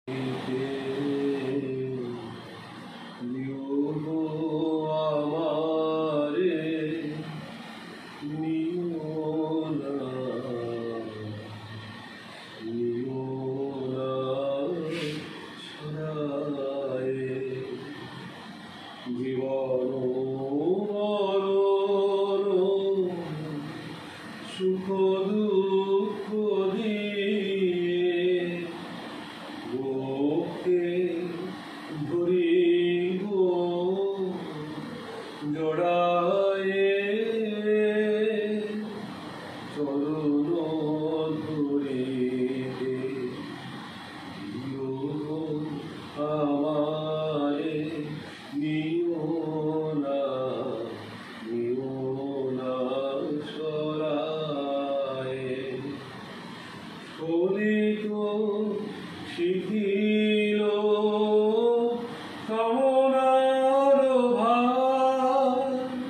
সুখ দুঃখ দিয়ে বুকে ধরিব জড়ায়ে চরণ ধরিতে আমারে নিও না স্খলিত শিথিল কামনার ভার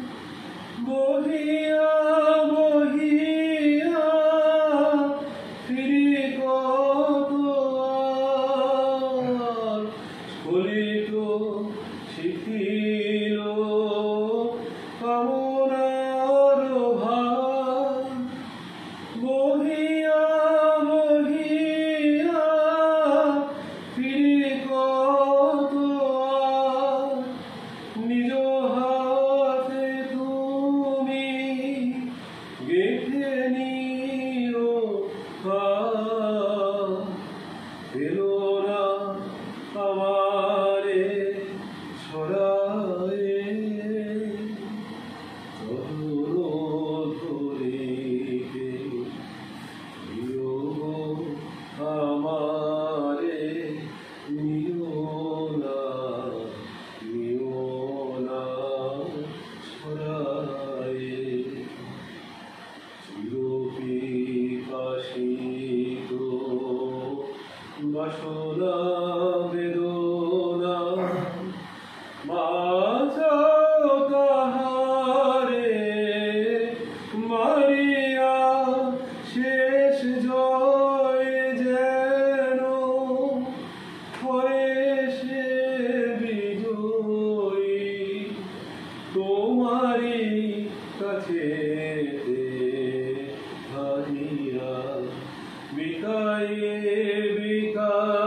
বহিয়া বহিয়া ফিরি কতবার স্খলিত শিথিল কামনার ভার বহিয়া নিজ হাতে তুমি গেঁথে নিও এলো না আমারে ছড়ায়ে চরণ ধরিতে আমারে নিও না ছড়ায়ে চিরবিকাশিত বাসনা বেদনা বাঁচাও তাহারে মারিয়া শেষ জয় যেন হয় সে বিজয়ী তোমারি কাছে হারিয়া বিকায়ে